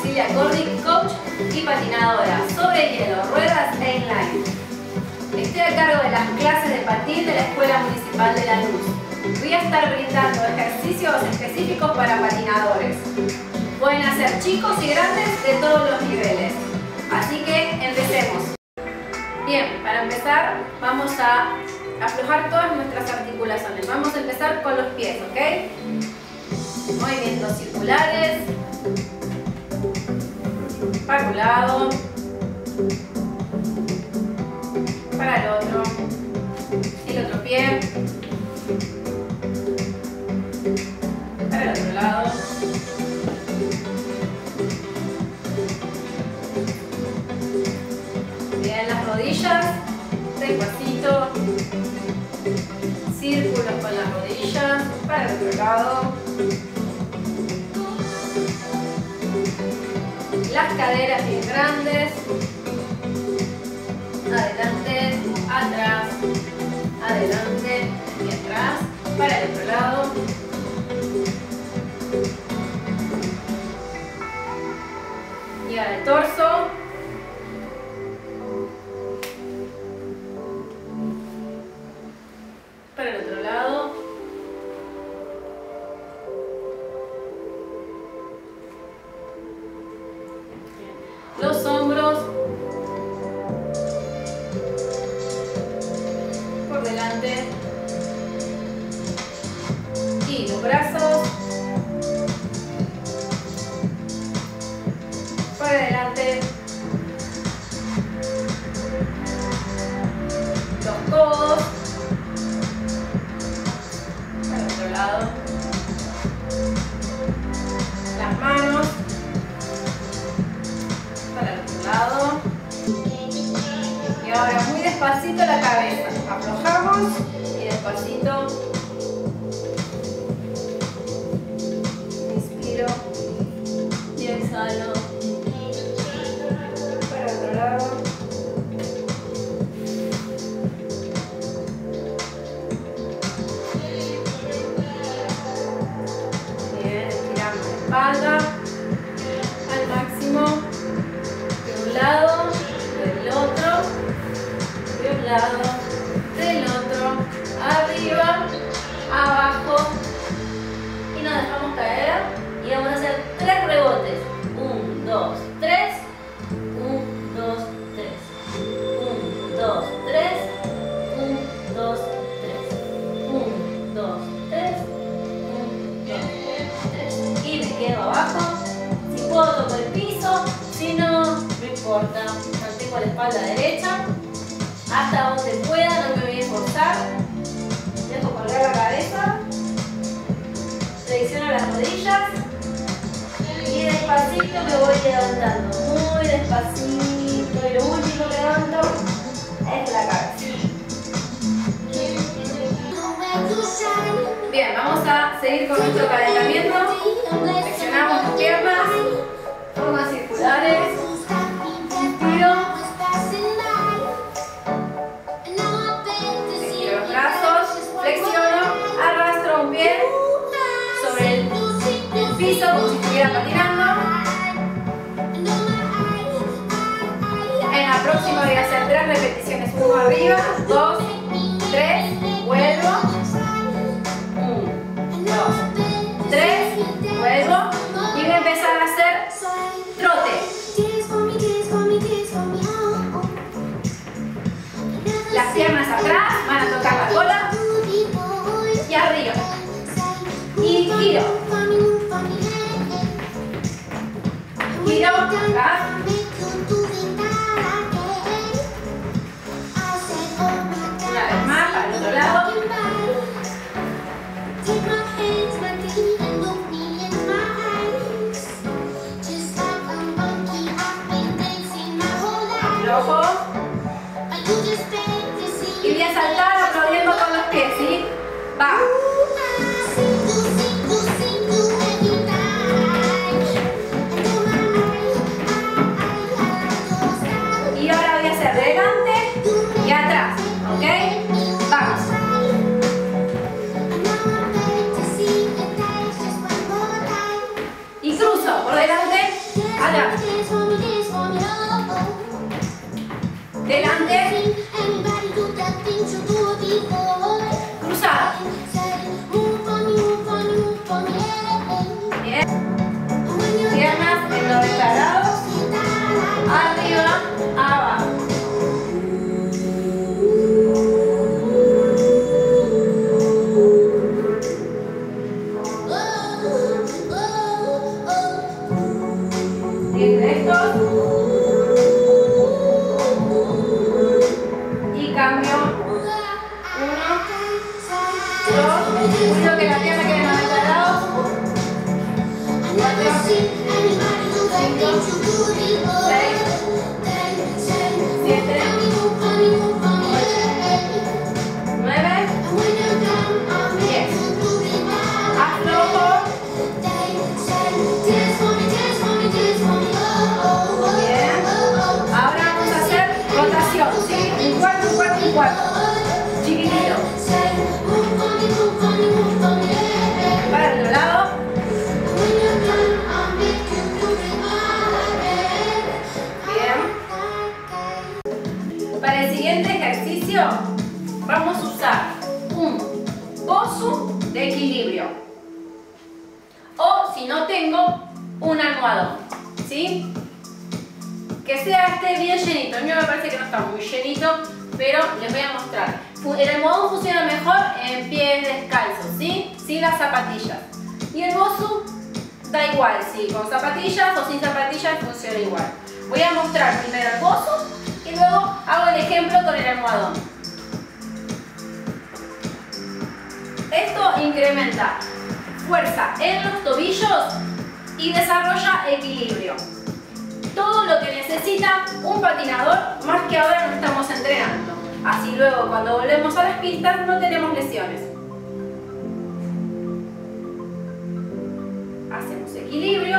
Cecilia Cordy, coach y patinadora sobre hielo, ruedas e inline. Estoy a cargo de las clases de patín de la Escuela Municipal de Lanús. Voy a estar brindando ejercicios específicos para patinadores. Pueden hacer chicos y grandes de todos los niveles. Así que empecemos. Bien, para empezar vamos a aflojar todas nuestras articulaciones. Vamos a empezar con los pies, ¿ok? Movimientos circulares. Para un lado. Para el otro. El otro pie. Para el otro lado. Bien, las rodillas. Despacito. Círculos con las rodillas. Para el otro lado. Las caderas bien grandes. Adelante, atrás, adelante y atrás. Para el otro lado. Y ahora el torso. Para el otro lado. Los hombros por delante y los brazos por delante, los codos para el otro lado, las manos para el otro lado. Y ahora muy despacito la cabeza. Aflojamos y despacito. Inspiro y exhalo. Para el otro lado. Bien, estiramos la espalda al máximo. De un lado, del otro, de un lado, del otro, arriba, abajo y nos dejamos caer y vamos a hacer 3 rebotes. 1, 2, 3, 1, 2, 3, 1, 2, 3, 1, 2, 3, 1, 2, 3, 1, 2, 3 y me quedo abajo. Si puedo toco el piso, si no, no importa, mantengo la espalda derecha hasta donde pueda, no me voy a esforzar. Dejo colgar la cabeza, flexiono las rodillas y despacito me voy levantando, muy despacito, y lo último que levanto es la cabeza. Bien, vamos a seguir con nuestro calentamiento. Flexionamos las piernas, formas circulares. Inspiro. Estiro los brazos, flexiono, arrastro un pie sobre el piso como si estuviera patinando. En la próxima voy a hacer 3 repeticiones. 1 arriba, 2, 3, vuelvo. 1, 2, 3, vuelvo. Y voy a empezar a hacer trote. Las piernas atrás, van a tocar la cola y arriba. Y giro. Giro acá. Una vez más para el otro lado. Aflojo. Y voy a saltar aplaudiendo con los pies, ¿sí? Va. Y ahora voy a hacer delante y atrás, ¿ok? Vamos. Y cruzo por delante, Atrás. Delante. Cruzada. Bien. Piernas en 90 grados. Arriba, abajo. Bien rectos. Y cambio. 1, 2. Cuido que la pierna quede en 90 grados. 4, 5, 6, 7, 9, 10. Aflojo. Bien. Ahora vamos a hacer rotación, ¿sí? Un cuarto, un cuarto, un cuarto. Chiquitito. Para el otro lado. Bien. Para el siguiente ejercicio vamos a usar un bosu de equilibrio. O si no tengo, un almohadón, ¿sí? Que sea bien llenito. A mí me parece que no está muy llenito, pero les voy a mostrar. El almohadón funciona mejor en pies descalzos, ¿sí? Sin las zapatillas. Y el bosu da igual, ¿sí? Con zapatillas o sin zapatillas funciona igual. Voy a mostrar primero el bosu y luego hago el ejemplo con el almohadón. Esto incrementa fuerza en los tobillos y desarrolla equilibrio. Todo lo que necesita un patinador, más que ahora no estamos entrenando. Así luego cuando volvemos a las pistas no tenemos lesiones. Hacemos equilibrio.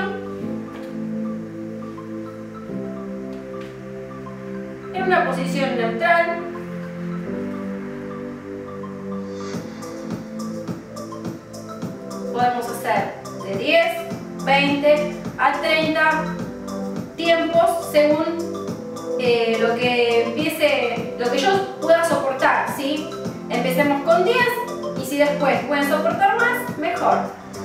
En una posición neutral. Podemos hacer de 10, 20 a 30 tiempos según lo que yo pueda soportar, ¿sí? Empecemos con 10 y si después pueden soportar más, mejor.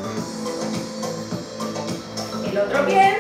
El otro pie.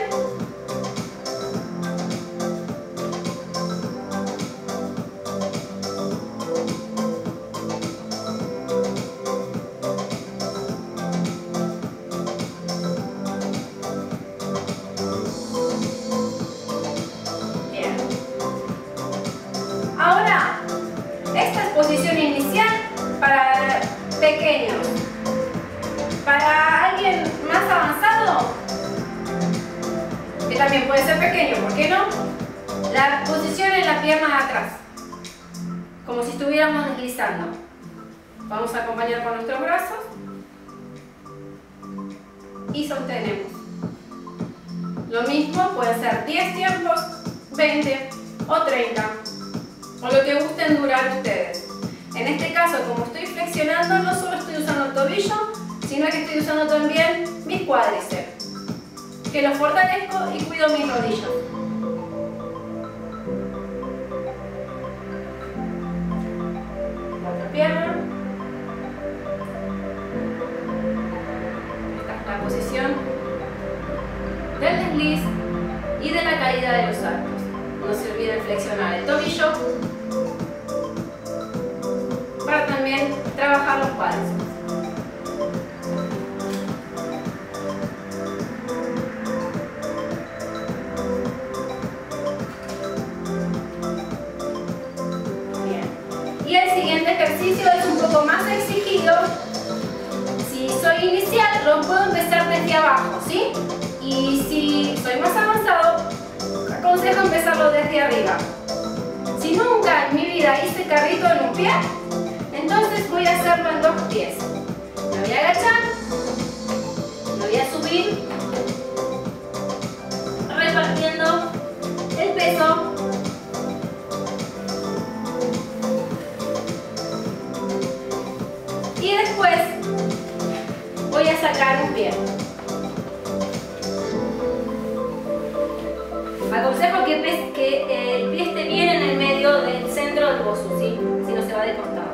Posición inicial para pequeños. Para alguien más avanzado, que también puede ser pequeño, ¿por qué no? La posición en la pierna de atrás, como si estuviéramos deslizando. Vamos a acompañar con nuestros brazos y sostenemos. Lo mismo, pueden ser 10 tiempos, 20 o 30, o lo que gusten durar ustedes. En este caso, como estoy flexionando, no solo estoy usando el tobillo, sino que estoy usando también mis cuádriceps, que los fortalezco y cuido mis rodillas. La otra pierna. Esta es la posición del desliz y de la caída de los saltos. No se olviden flexionar el tobillo para también trabajar los cuádriceps. Bien. Y el siguiente ejercicio es un poco más exigido. Si soy inicial, lo puedo empezar desde abajo, ¿sí? Y si soy más avanzado, aconsejo empezarlo desde arriba. Si nunca en mi vida hice carrito en un pie, entonces voy a hacerlo en 2 pies. Me voy a agachar, me voy a subir, repartiendo el peso. Y después voy a sacar un pie. que el pie esté bien en el medio del centro del bosu, ¿sí? Si no se va de costado.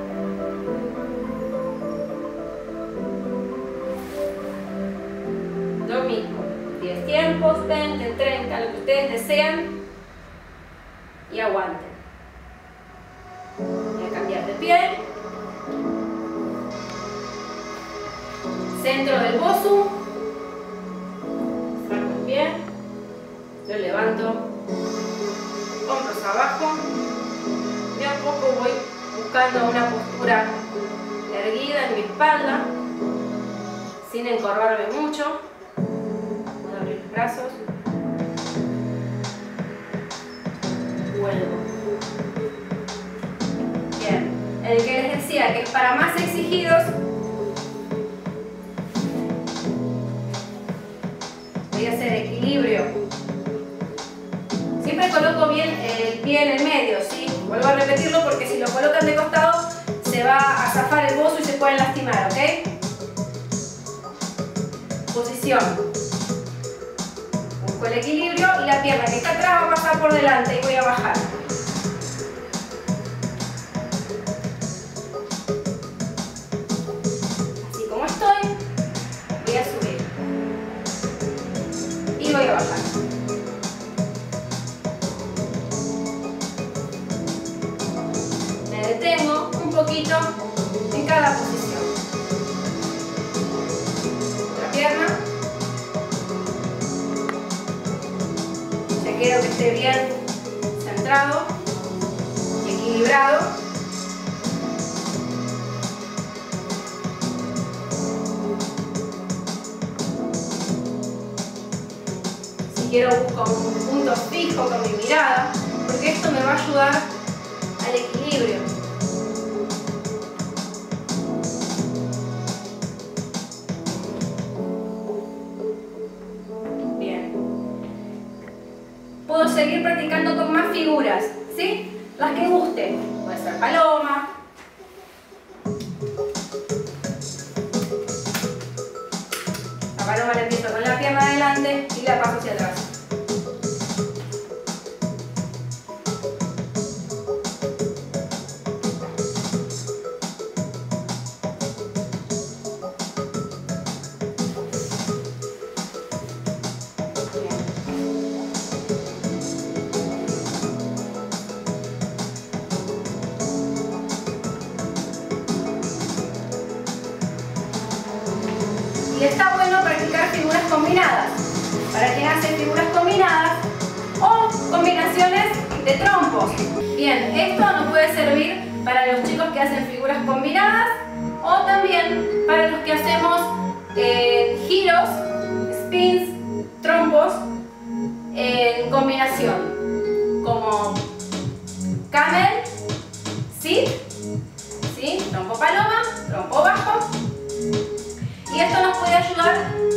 Lo mismo, 10 tiempos, 20, 30, lo que ustedes desean y aguanten. Voy a cambiar de pie. Centro del bosu. Saco el pie. Lo levanto. Hombros abajo. De a poco voy buscando una postura erguida en mi espalda, sin encorvarme mucho. Voy a abrir los brazos. Vuelvo. Bien. El que les decía que es para más exigidos, voy a hacer equilibrio. Siempre coloco bien el pie en el medio, ¿sí? Vuelvo a repetirlo porque si lo colocan de costado se va a zafar el bosu y se pueden lastimar, ¿ok? Posición. Busco el equilibrio y la pierna que está atrás va a pasar por delante y voy a bajar. Así como estoy, voy a subir. Y voy a bajar. Me detengo un poquito en cada posición. Otra pierna. Chequeo que esté bien centrado y equilibrado. Si quiero busco un punto fijo con mi mirada, porque esto me va a ayudar al equilibrio. Bien. Puedo seguir practicando con más figuras, ¿sí? Las que gusten. Puede ser paloma. La paloma la empiezo con la pierna adelante y la paso hacia atrás. Y está bueno practicar figuras combinadas. Para quien hace figuras combinadas o combinaciones de trompos. Bien, esto nos puede servir para los chicos que hacen figuras combinadas o también para los que hacemos giros, spins, trompos en combinación. Como camel, sit, ¿sí? Trompo paloma, trompo bajo. Y esto nos puede ayudar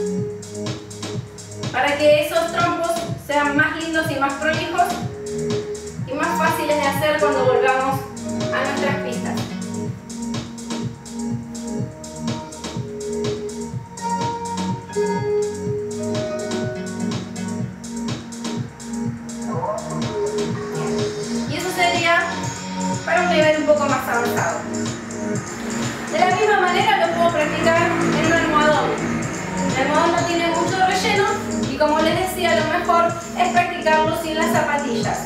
para que esos trompos sean más lindos y más prolijos y más fáciles de hacer cuando volvamos a nuestras pistas. Y eso sería para un nivel un poco más avanzado. De la misma manera lo puedo practicar en un almohadón. El almohadón no tiene mucho relleno y como les decía, lo mejor es practicarlo sin las zapatillas.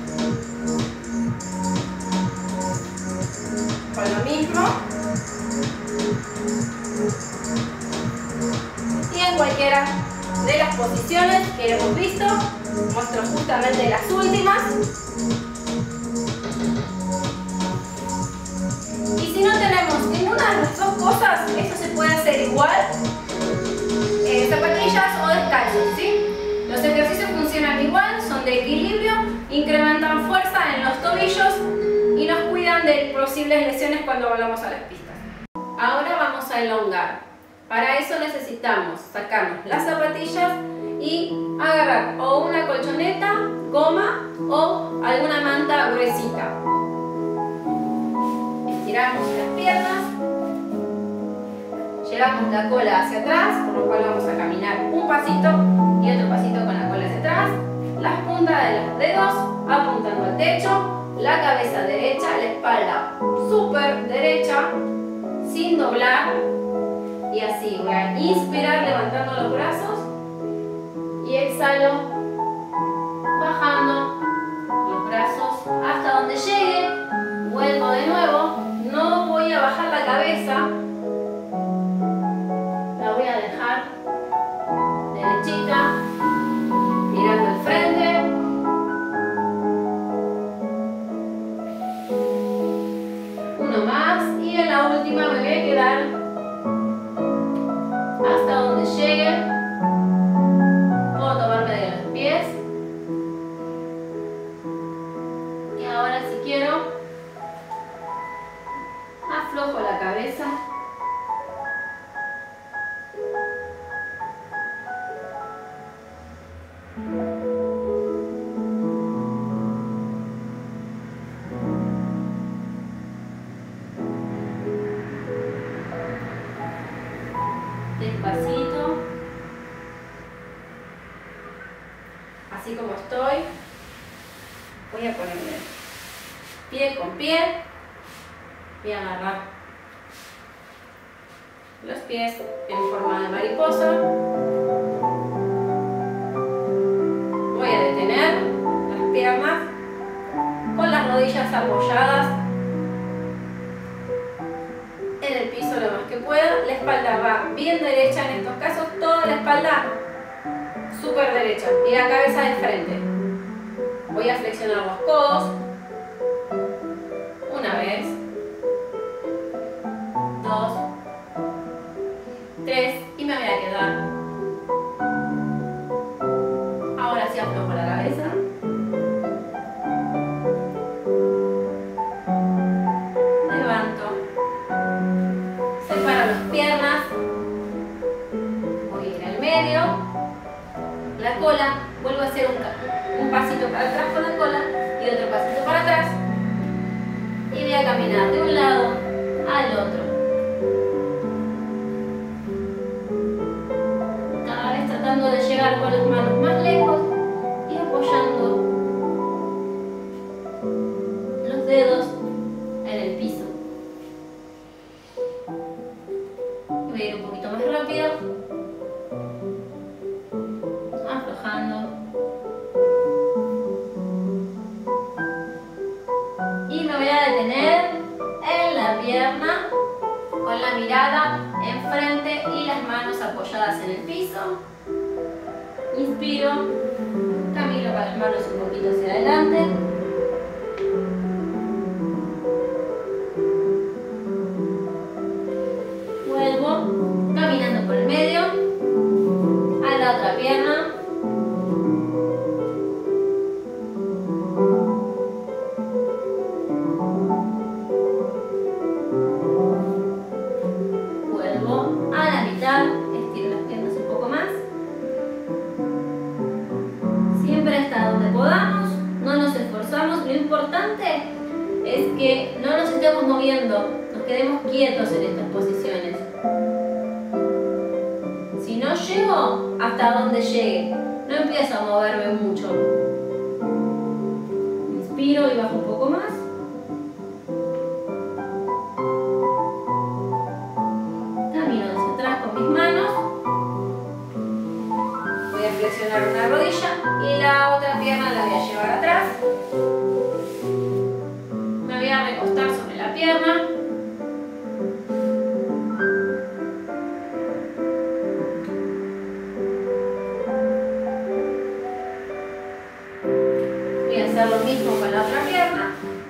Con lo mismo. Y en cualquiera de las posiciones que hemos visto, muestro justamente las últimas. Y si no tenemos ninguna de las dos cosas, esto se puede hacer igual, zapatillas o descalzos, ¿sí? Los ejercicios funcionan igual, son de equilibrio, incrementan fuerza en los tobillos y nos cuidan de posibles lesiones cuando volvamos a las pistas. Ahora vamos a elongar. Para eso necesitamos sacarnos las zapatillas y agarrar o una colchoneta, goma o alguna manta gruesita. Estiramos las piernas, llevamos la cola hacia atrás, por lo cual vamos a caminar un pasito y otro pasito con la cola hacia atrás, las puntas de las dedos apuntando al techo, la cabeza derecha, la espalda súper derecha, sin doblar. Y así voy a inspirar levantando los brazos y exhalo bajando los brazos hasta donde llegue. Vuelvo de nuevo, no voy a bajar la cabeza, la voy a dejar derechita, mirando al frente. Uno más y en la última me voy a quedar hasta donde llegue. Puedo tomarme de los pies. Y ahora si quiero, aflojo la cabeza. Despacito, así como estoy, voy a ponerme pie con pie, voy a agarrar los pies en forma de mariposa, voy a detener las piernas con las rodillas apoyadas en el piso lo más que pueda. La espalda va bien derecha, en estos casos toda la espalda súper derecha y la cabeza de frente. Voy a flexionar los codos una vez, 2, 3 y me voy a quedar. Ahora sí aflojo la cabeza. La cola, vuelvo a hacer un pasito para atrás con la cola y otro pasito para atrás y voy a caminar de un lado al otro, cada vez tratando de llegar con las manos más lejos y apoyando los dedos en el piso. Y voy a ir un poquito más rápido. Y me voy a detener en la pierna con la mirada enfrente y las manos apoyadas en el piso. Inspiro, camino con las manos un poquito hacia adelante. Vuelvo caminando por el medio a la otra pierna. Estiro las piernas un poco más. Siempre hasta donde podamos, no nos esforzamos. Lo importante es que no nos estemos moviendo, nos quedemos quietos en estas posiciones. Si no llego, hasta donde llegue, no empiezo a moverme mucho. Inspiro y bajo un poco más. Flexionar una rodilla y la otra pierna la voy a llevar atrás. Me voy a recostar sobre la pierna. Voy a hacer lo mismo con la otra pierna.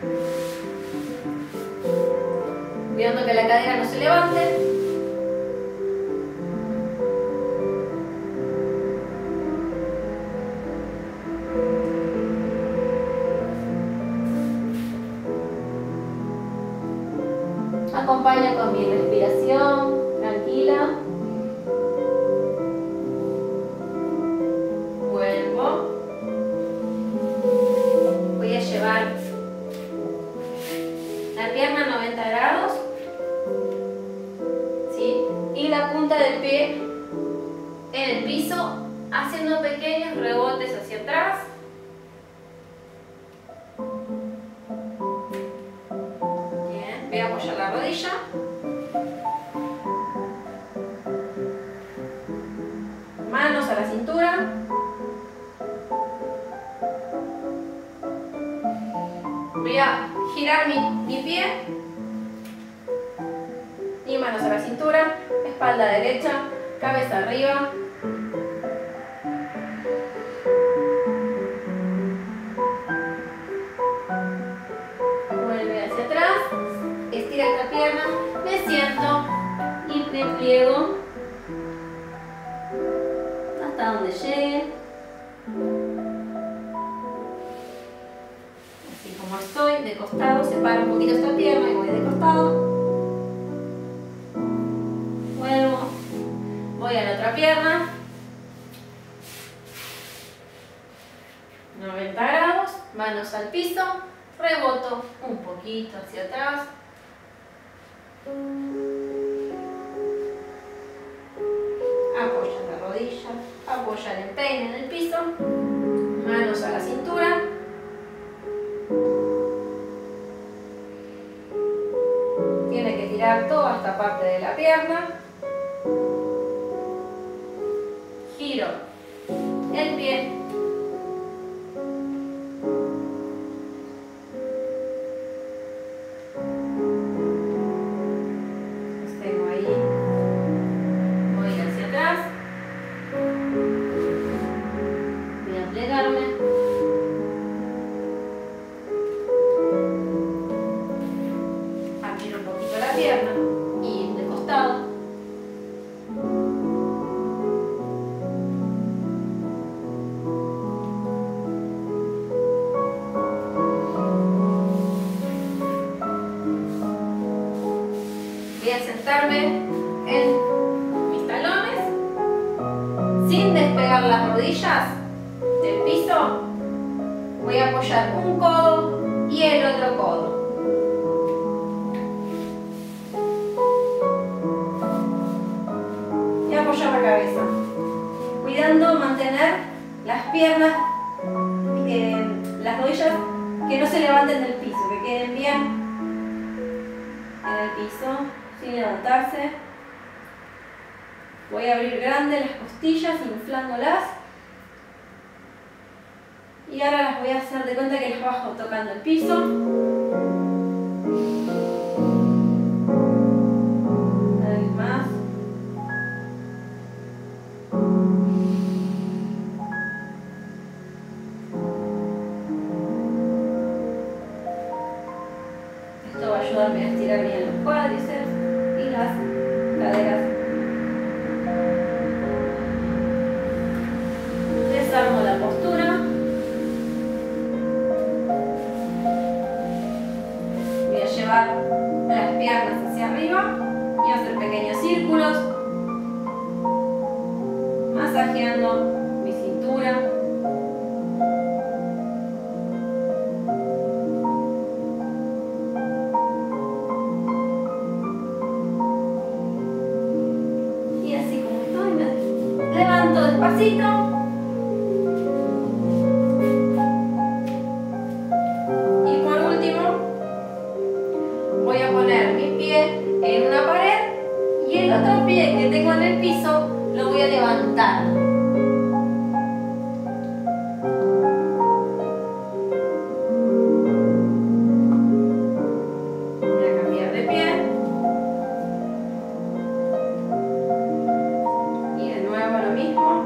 Cuidando que la cadera no se levante. Acompaño con mi respiración tranquila. Vuelvo. Voy a llevar la pierna a 90 grados. ¿Sí? Y la punta del pie en el piso, haciendo pequeños rebotes hacia atrás rodilla. Manos a la cintura. Voy a girar mi pie. Y manos a la cintura. Espalda derecha, cabeza arriba. Vuelve hacia atrás. Estira esta pierna. Me siento y me pliego hasta donde llegue. Así como estoy, de costado, separo un poquito esta pierna y voy de costado. Vuelvo, voy a la otra pierna. 90 grados, manos al piso, reboto un poquito hacia atrás. Apoya la rodilla, apoya el empeine en el piso, manos a la cintura. Tiene que tirar toda esta parte de la pierna. Giro el pie. Sostengo ahí. Voy hacia atrás. Voy a plegarme. Abrir un poquito la pierna y de costado. Voy a sentarme en mis talones sin despegar las rodillas del piso. Voy a apoyar un codo y el otro codo. Y apoyar la cabeza, cuidando mantener las piernas, las rodillas que no se levanten del piso, que queden bien en el piso, sin levantarse. Voy a abrir grande las costillas, inflándolas. Y ahora las voy a hacer de cuenta que las bajo tocando el piso. Una vez más. Esto va a ayudarme a estirar bien los cuádriceps y las caderas. Desarmo la postura. Voy a llevar las piernas hacia arriba y hacer pequeños círculos, masajeando mi cintura. Y así como estoy, me levanto despacito. Voy a poner mi pie en una pared y el otro pie que tengo en el piso lo voy a levantar. Voy a cambiar de pie. Y de nuevo lo mismo.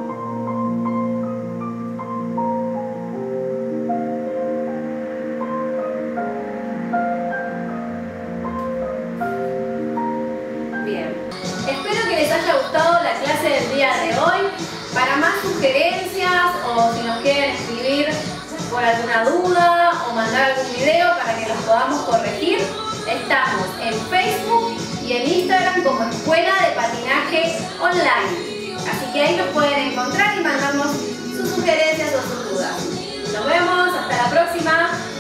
Espero que les haya gustado la clase del día de hoy. Para más sugerencias o si nos quieren escribir por alguna duda o mandar algún video para que los podamos corregir, estamos en Facebook y en Instagram como Escuela de Patinaje Online. Así que ahí nos pueden encontrar y mandarnos sus sugerencias o sus dudas. Nos vemos, hasta la próxima.